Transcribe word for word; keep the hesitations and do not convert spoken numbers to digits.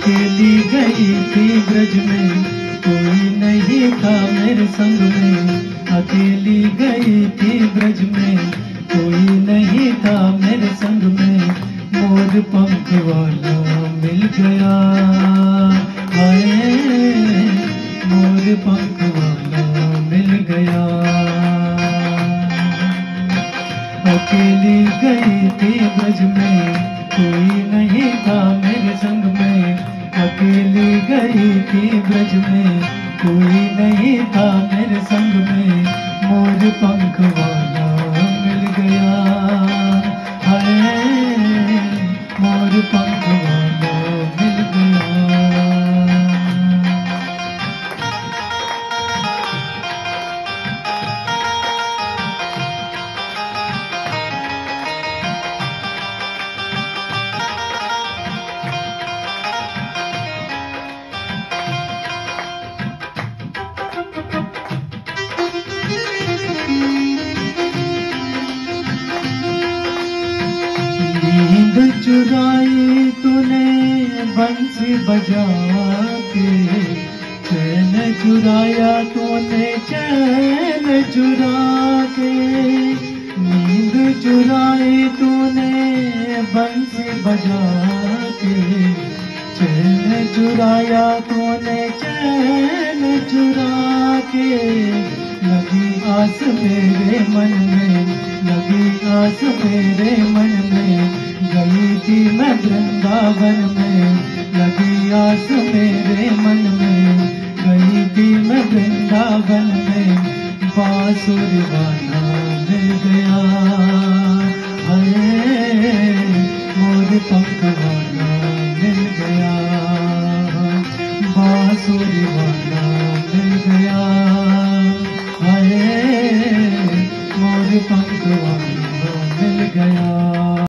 अकेली गई थी ब्रज में, कोई नहीं था मेरे संग में। अकेली गई थी ब्रज में, कोई नहीं था मेरे संग में। मोर पंख वाला मिल गया, हाय मोर पंख वाला मिल गया। अकेली गई थी ब्रज में, कोई नहीं था मेरे संग में। अकेली गई थी ब्रज में, कोई नहीं था मेरे संग में। मोर पंख वाला मिल गया, हाय मोर पंख वाला मिल गया। नींद चुराई तूने बंसी बजा के, चैन चुराया तूने चैन चुरा के। नींद चुराई तूने बंसी बजा के, चैन चुराया तूने चैन चुरा के। लगी आस मेरे मन में, लगी आस मेरे मन में, गई थी मैं वृंदावन में। लगी आस मेरे मन में, गई थी मैं वृंदावन में। बांसुरी वाला मिल गया, हाय मोर पंख वाला मिल गया। बांसुरी वाला मिल गया, हाय मोर पंख वाला मिल गया।